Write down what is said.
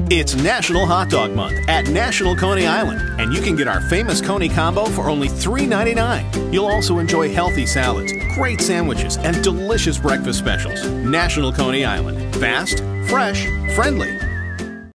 It's National Hot Dog Month at National Coney Island, and you can get our famous Coney Combo for only $3.99. You'll also enjoy healthy salads, great sandwiches, and delicious breakfast specials. National Coney Island. Fast, fresh, friendly.